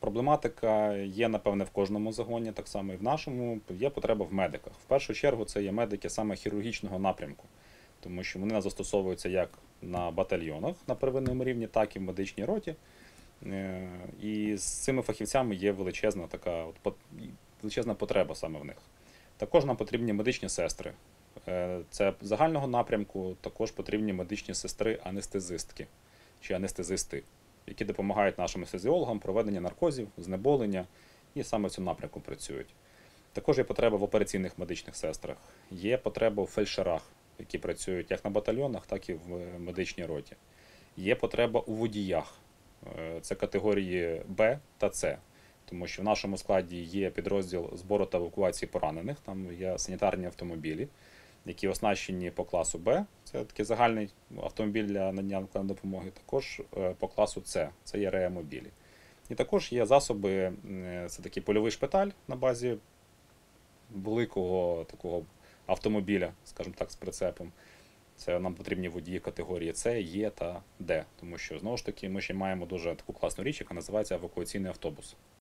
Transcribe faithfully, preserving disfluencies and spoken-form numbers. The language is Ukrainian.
Проблематика є, напевне, в кожному загоні, так само і в нашому. Є потреба в медиках. В першу чергу це є медики саме хірургічного напрямку, тому що вони застосовуються як на батальйонах на первинному рівні, так і в медичній роті. І з цими фахівцями є величезна така от, величезна потреба саме в них. Також нам потрібні медичні сестри. Це загального напрямку, також потрібні медичні сестри-анестезистки чи анестезисти, які допомагають нашим анестезіологам проведення наркозів, знеболення і саме в цьому напрямку працюють. Також є потреба в операційних медичних сестрах, є потреба в фельдшерах, які працюють як на батальйонах, так і в медичній роті. Є потреба у водіях, це категорії Б та С, тому що в нашому складі є підрозділ збору та евакуації поранених, там є санітарні автомобілі, які оснащені по класу Б, це такий загальний автомобіль для надання допомоги, також по класу С, це є реамобілі. І також є засоби, це такий польовий шпиталь на базі великого такого автомобіля, скажімо так, з прицепом. Це нам потрібні водії категорії С, Є та Д, тому що, знову ж таки, ми ще маємо дуже таку класну річ, яка називається евакуаційний автобус.